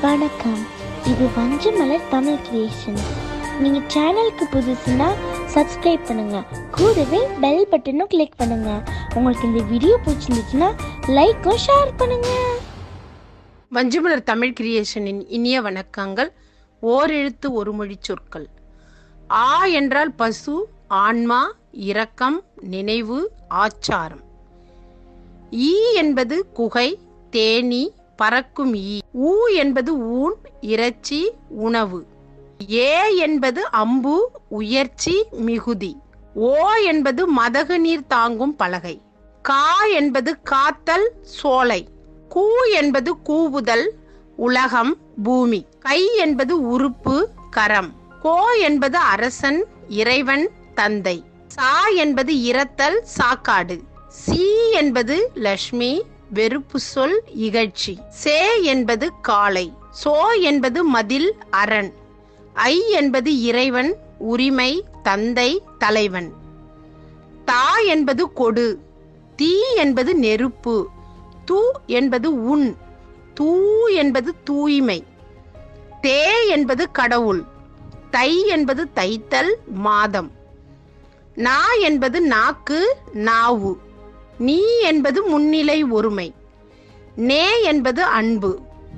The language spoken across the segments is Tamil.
வணக்கம், இது வஞ்சிமலர் தமிழ் கிரியேஷன். நீங்க சேனலுக்கு புதுசுன்னா சப்ஸ்கிரைப் பண்ணுங்க, கூடவே பெல் பட்டனும் கிளிக் பண்ணுங்க. உங்களுக்கு இந்த வீடியோ பிடிச்சிருந்துச்சுன்னா லைக்கும் ஷேர் பண்ணுங்க. வஞ்சிமலர் தமிழ் கிரியேஷனின் இனிய வணக்கங்கள். ஓரெழுத்து ஒரு மொழி சொற்கள். ஆ என்றால் பசு, ஆன்மா, இரக்கம், நினைவு, ஆச்சாரம். ஈ என்பது குகை, தேனி, பறக்கும் ஈ. ஊ என்பது ஊன், இறைச்சி, உணவு. ஏ என்பது அம்பு, உயர்ச்சி, மிகுதி. ஓ என்பது மதகு நீர் தாங்கும் பலகை. கா என்பது காத்தல், சோலை. கூ என்பது கூவுதல், உலகம், பூமி. கை என்பது உறுப்பு, கரம். கோ என்பது அரசன், இறைவன், தந்தை. சா என்பது இரத்தல், சாக்காடு. சி என்பது லட்சுமி, வெறுப்பு சொல், இகழ்ச்சி. சே என்பது காளை. சோ என்பது மதில், அரண். ஐ என்பது இறைவன், உரிமை, தந்தை, தலைவன். தா என்பது கொடு. தீ என்பது நெருப்பு. து என்பது உன். தூ என்பது தூய்மை. தே என்பது கடவுள். தை என்பது தைத்தல், மாதம். நா என்பது நாக்கு, நாவு. நீ என்பது முன்னிலை ஒருமை. நே என்பது அன்பு.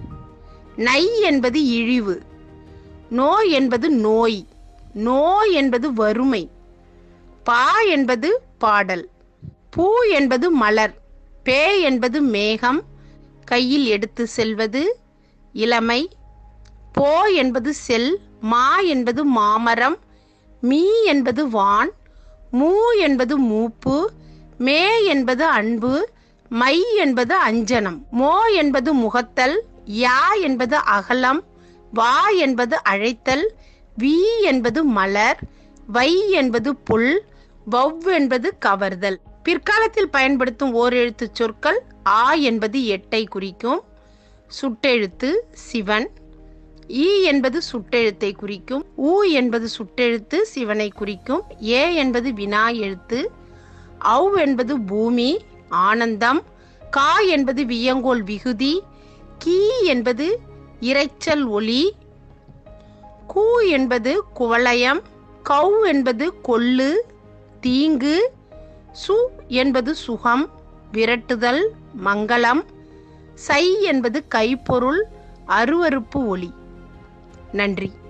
நை என்பது இழிவு. நோ என்பது நோய். நோ என்பது வறுமை. பா என்பது பாடல். பூ என்பது மலர். பே என்பது மேகம், கையில் எடுத்து செல்வது, இளமை. போ என்பது செல். மா என்பது மாமரம். மீ என்பது வான். மூ என்பது மூப்பு. மே என்பது அன்பு. மை என்பது அஞ்சனம். மோ என்பது முகத்தல். யா என்பது அகலம். வா என்பது அழைத்தல். வி என்பது மலர். வை என்பது புல். வவ் என்பது கவர்தல். பிற்காலத்தில் பயன்படுத்தும் ஓரெழுத்து சொற்கள். ஆ என்பது எட்டை குறிக்கும், சுட்டெழுத்து, சிவன். ஈ என்பது சுட்டெழுத்தை குறிக்கும். ஊ என்பது சுட்டெழுத்து, சிவனை குறிக்கும். ஏ என்பது வினா எழுத்து. அவ் என்பது பூமி, ஆனந்தம். கா என்பது வியங்கோல், விகுதி. கீ என்பது இரைச்சல், ஒலி. கூ என்பது குவலயம். கௌ என்பது கொள்ளு, தீங்கு. சு என்பது சுகம், விரட்டுதல், மங்களம். சை என்பது கைப்பொருள், அருவருப்பு, ஒளி. நன்றி.